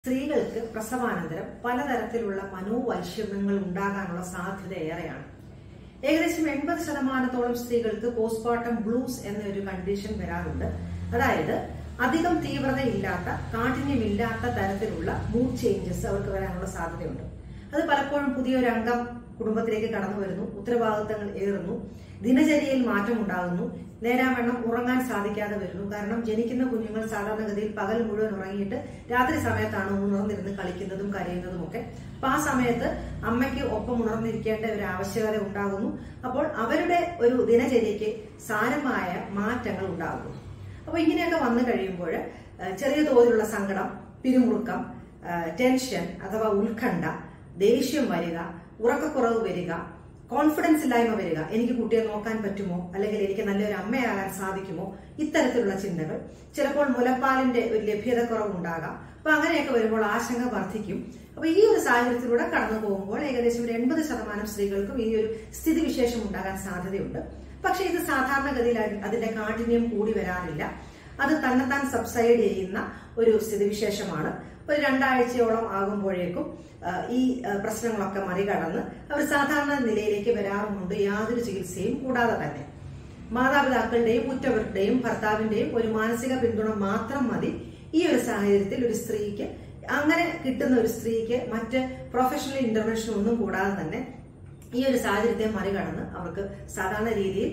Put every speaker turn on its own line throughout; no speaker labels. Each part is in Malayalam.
സ്ത്രീകൾക്ക് പ്രസവാനന്തരം പലതരത്തിലുള്ള മനോവൈഷമ്യങ്ങൾ ഉണ്ടാകാനുള്ള സാധ്യത ഏറെയാണ്. ഏകദേശം 80% സ്ത്രീകൾക്ക് പോസ്റ്റ്മോർട്ടം ബ്ലൂസ് എന്നൊരു കണ്ടീഷൻ വരാറുണ്ട്. അതായത് അധികം തീവ്രതയില്ലാത്ത, കാഠിന്യമില്ലാത്ത തരത്തിലുള്ള മൂഡ് ചേഞ്ചസ് അവർക്ക് വരാനുള്ള സാധ്യതയുണ്ട്. അത് പലപ്പോഴും പുതിയൊരു അംഗം കുടുംബത്തിലേക്ക് കടന്നു വരുന്നു, ഉത്തരവാദിത്തങ്ങൾ ഏറുന്നു, ദിനചര്യയിൽ മാറ്റം ഉണ്ടാകുന്നു, നേരാവണ്ണം ഉറങ്ങാൻ സാധിക്കാതെ വരുന്നു. കാരണം ജനിക്കുന്ന കുഞ്ഞുങ്ങൾ സാധാരണഗതിയിൽ പകൽ മുഴുവൻ ഉറങ്ങിയിട്ട് രാത്രി സമയത്താണ് ഉണർന്നിരുന്ന് കളിക്കുന്നതും കരയുന്നതും ഒക്കെ. അപ്പൊ ആ സമയത്ത് അമ്മയ്ക്ക് ഒപ്പം ഉണർന്നിരിക്കേണ്ട ഒരു ആവശ്യകത ഉണ്ടാകുന്നു. അപ്പോൾ അവരുടെ ഒരു ദിനചര്യക്ക് സാരമായ മാറ്റങ്ങൾ ഉണ്ടാകുന്നു. അപ്പൊ ഇങ്ങനെയൊക്കെ വന്നു കഴിയുമ്പോൾ ചെറിയ തോതിലുള്ള സങ്കടം, പിരിമുറുക്കം, ടെൻഷൻ അഥവാ ഉത്കണ്ഠ, ദേഷ്യം വരിക, ഉറക്കക്കുറവ് വരിക, കോൺഫിഡൻസ് ഇല്ലായ്മ വരിക, എനിക്ക് കുട്ടിയെ നോക്കാൻ പറ്റുമോ, അല്ലെങ്കിൽ എനിക്ക് നല്ലൊരു അമ്മയാകാൻ സാധിക്കുമോ, ഇത്തരത്തിലുള്ള ചിന്തകൾ. ചിലപ്പോൾ മുലപ്പാലിന്റെ ഒരു ലഭ്യതക്കുറവ് ഉണ്ടാകാം. അപ്പൊ അങ്ങനെയൊക്കെ വരുമ്പോൾ ആശങ്ക വർദ്ധിക്കും. അപ്പൊ ഈ ഒരു സാഹചര്യത്തിലൂടെ കടന്നു പോകുമ്പോൾ ഏകദേശം 80% സ്ത്രീകൾക്കും ഈ ഒരു സ്ഥിതിവിശേഷം ഉണ്ടാകാൻ സാധ്യതയുണ്ട്. പക്ഷെ ഇത് സാധാരണഗതിയിൽ അതിന്റെ കാഠിന്യം കൂടി വരാറില്ല. അത് തന്നെത്താൻ സബ്സൈഡ് ചെയ്യുന്ന ഒരു സ്ഥിതിവിശേഷമാണ്. ഒരു 2 ആഴ്ചയോളം ആകുമ്പോഴേക്കും ഈ പ്രശ്നങ്ങളൊക്കെ മറികടന്ന് അവർ സാധാരണ നിലയിലേക്ക് വരാറുമുണ്ട്, യാതൊരു ചികിത്സയും കൂടാതെ തന്നെ. മാതാപിതാക്കളുടെയും ഉറ്റവരുടെയും ഭർത്താവിന്റെയും ഒരു മാനസിക പിന്തുണ മാത്രം മതി ഈ ഒരു സാഹചര്യത്തിൽ ഒരു സ്ത്രീക്ക്. അങ്ങനെ കിട്ടുന്ന ഒരു സ്ത്രീക്ക് മറ്റ് പ്രൊഫഷണൽ ഇന്റർവെൻഷൻ ഒന്നും കൂടാതെ തന്നെ ഈ ഒരു സാഹചര്യത്തെ മറികടന്ന് അവർക്ക് സാധാരണ രീതിയിൽ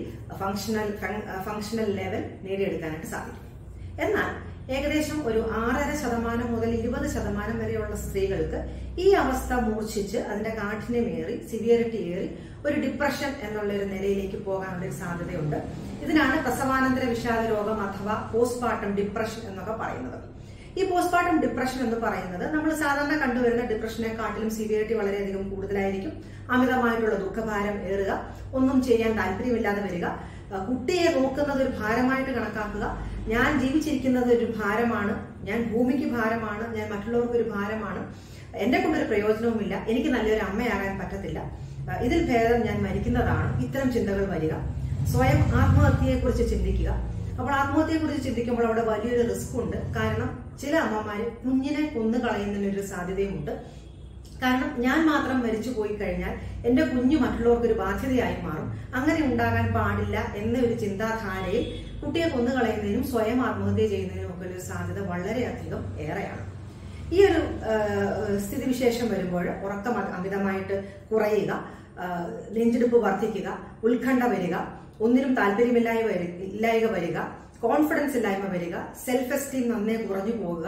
ഫങ്ഷണൽ ലെവൽ നേടിയെടുക്കാനായിട്ട് സാധിക്കും. എന്നാൽ ഏകദേശം ഒരു 6.5% മുതൽ 20% വരെയുള്ള സ്ത്രീകൾക്ക് ഈ അവസ്ഥ മൂർച്ഛിച്ച് അതിന്റെ കാഠിന്യമേറി, സിവിയറിറ്റി ഏറി ഒരു ഡിപ്രഷൻ എന്നുള്ള ഒരു നിലയിലേക്ക് പോകാനുള്ള ഒരു സാധ്യതയുണ്ട്. ഇതിനാണ് പ്രസവാനന്തര വിഷാദ രോഗം അഥവാ പോസ്റ്റ്മോർട്ടം ഡിപ്രഷൻ എന്നൊക്കെ പറയുന്നത്. ഈ പോസ്റ്റ്മോർട്ടം ഡിപ്രഷൻ എന്ന് പറയുന്നത് നമ്മൾ സാധാരണ കണ്ടുവരുന്ന ഡിപ്രഷനെക്കാട്ടിലും സിവിയറിറ്റി വളരെയധികം കൂടുതലായിരിക്കും. അമിതമായിട്ടുള്ള ദുഃഖഭാരം ഏറുക, ഒന്നും ചെയ്യാൻ താല്പര്യമില്ലാതെ വരിക, കുട്ടിയെ നോക്കുന്നത് ഒരു ഭാരമായിട്ട് കണക്കാക്കുക, ഞാൻ ജീവിച്ചിരിക്കുന്നത് ഒരു ഭാരമാണ്, ഞാൻ ഭൂമിക്ക് ഭാരമാണ്, ഞാൻ മറ്റുള്ളവർക്ക് ഒരു ഭാരമാണ്, എന്നെ കൊണ്ടൊരു പ്രയോജനവുമില്ല, എനിക്ക് നല്ലൊരു അമ്മയാകാൻ പറ്റത്തില്ല, ഇതിൽ ഭേദം ഞാൻ മരിക്കുന്നതാണ്. ഇത്തരം ചിന്തകൾ വരിക. സ്വയം ആത്മഹത്യയെക്കുറിച്ച് ചിന്തിക്കുക. അപ്പോൾ ആത്മഹത്യയെക്കുറിച്ച് ചിന്തിക്കുമ്പോൾ അവിടെ വലിയൊരു റിസ്ക് ഉണ്ട്. കാരണം ചില അമ്മമാര് കുഞ്ഞിനെ കൊന്നു കളയുന്നതിനൊരു സാധ്യതയുമുണ്ട്. കാരണം ഞാൻ മാത്രം മരിച്ചു പോയി കഴിഞ്ഞാൽ എന്റെ കുഞ്ഞു മറ്റുള്ളവർക്കൊരു ബാധ്യതയായി മാറും, അങ്ങനെ ഉണ്ടാകാൻ പാടില്ല എന്ന ഒരു ചിന്താധാരയിൽ കുട്ടിയെ കൊന്നുകളയുന്നതിനും സ്വയം ആത്മഹത്യ ചെയ്യുന്നതിനും ഒക്കെ ഒരു സാധ്യത വളരെയധികം ഏറെയാണ്. ഈ ഒരു സ്ഥിതിവിശേഷം വരുമ്പോൾ ഉറക്കം അമിതമായിട്ട് കുറയുക, നെഞ്ചിടിപ്പ് വർദ്ധിക്കുക, ഉത്കണ്ഠ വരിക, ഒന്നിനും താല്പര്യമില്ലായ്മ വരിക, കോൺഫിഡൻസ് ഇല്ലായ്മ വരിക, സെൽഫ് എസ്റ്റീം നന്നേ കുറഞ്ഞു പോകുക,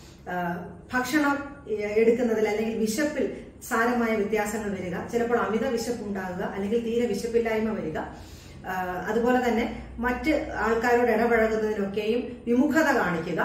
ഭക്ഷണം എടുക്കുന്നതിൽ അല്ലെങ്കിൽ വിശപ്പിൽ സാരമായ വ്യത്യാസങ്ങൾ വരിക, ചിലപ്പോൾ അമിത വിശപ്പ് ഉണ്ടാകുക, അല്ലെങ്കിൽ തീരെ വിശപ്പില്ലായ്മ വരിക, അതുപോലെ തന്നെ മറ്റ് ആൾക്കാരോട് ഇടപഴകുന്നതിനൊക്കെയും വിമുഖത കാണിക്കുക,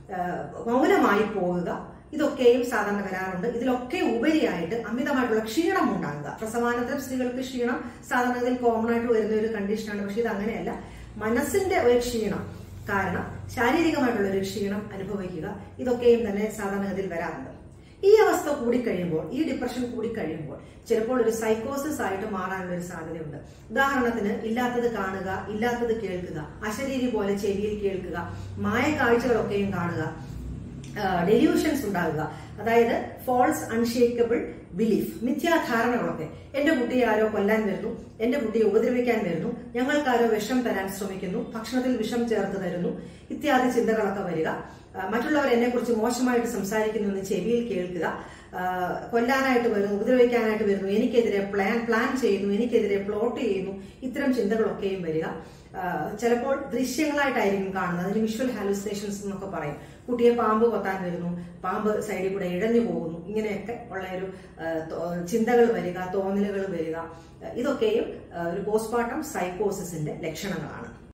മൗനമായി പോകുക, ഇതൊക്കെയും സാധാരണ വരാറുണ്ട്. ഇതിലൊക്കെ ഉപരിയായിട്ട് അമിതമായിട്ടുള്ള ക്ഷീണം ഉണ്ടാകുക. പ്രസവാനന്തരം സ്ത്രീകൾക്ക് ക്ഷീണം സാധാരണ കോമൺ ആയിട്ട് വരുന്ന ഒരു കണ്ടീഷനാണ്. പക്ഷെ ഇത് അങ്ങനെയല്ല. മനസ്സിന്റെ ഒരു ക്ഷീണം കാരണം ശാരീരികമായിട്ടുള്ള ഒരു ക്ഷീണം അനുഭവിക്കുക, ഇതൊക്കെയും തന്നെ സാധാരണഗതിയിൽ വരാറുണ്ട്. ഈ അവസ്ഥ കൂടിക്കഴിയുമ്പോൾ, ഈ ഡിപ്രഷൻ കൂടിക്കഴിയുമ്പോൾ ചിലപ്പോൾ ഒരു സൈക്കോസിസ് ആയിട്ട് മാറാനുള്ള ഒരു സാധ്യതയുണ്ട്. ഉദാഹരണത്തിന് ഇല്ലാത്തത് കാണുക, ഇല്ലാത്തത് കേൾക്കുക, അശരീരി പോലെ ചെവിയിൽ കേൾക്കുക, മായക്കാഴ്ചകളൊക്കെയും കാണുക, ഡെല്യൂഷൻസ് ഉണ്ടാകുക. അതായത് ഫോൾസ് അൺഷേക്കബിൾ ബിലീഫ്, മിഥ്യാധാരണകളൊക്കെ. എന്റെ കുട്ടിയെ ആരോ കൊല്ലാൻ വരുന്നു, എന്റെ കുട്ടിയെ ഉപദ്രവിക്കാൻ വരുന്നു, ഞങ്ങൾക്കാരോ വിഷം തരാൻ ശ്രമിക്കുന്നു, ഭക്ഷണത്തിൽ വിഷം ചേർത്ത് തരുന്നു, ഇത്യാദി ചിന്തകളൊക്കെ വരിക. മറ്റുള്ളവർ എന്നെ കുറിച്ച് മോശമായിട്ട് സംസാരിക്കുന്നു എന്ന് ചെവിയിൽ കേൾക്കുക, കൊല്ലാനായിട്ട് വരുന്നു, ഉപദ്രവിക്കാനായിട്ട് വരുന്നു, എനിക്കെതിരെ പ്ലാൻ ചെയ്യുന്നു, എനിക്കെതിരെ പ്ലോട്ട് ചെയ്യുന്നു, ഇത്തരം ചിന്തകളൊക്കെയും വരിക. ചിലപ്പോൾ ദൃശ്യങ്ങളായിട്ടായിരിക്കും കാണുന്നത്. അതിന് വിഷ്വൽ ഹാലുസിനേഷൻസ് എന്നൊക്കെ പറയും. കുട്ടിയെ പാമ്പ് കൊത്താൻ വരുന്നു, പാമ്പ് സൈഡിൽ കൂടെ ഇഴഞ്ഞു പോകുന്നു, ഇങ്ങനെയൊക്കെ ഉള്ള ഒരു ചിന്തകൾ വരിക, തോന്നലുകൾ വരിക. ഇതൊക്കെയും ഒരു പോസ്റ്റ്മോർട്ടം സൈക്കോസിന്റെ ലക്ഷണങ്ങളാണ്.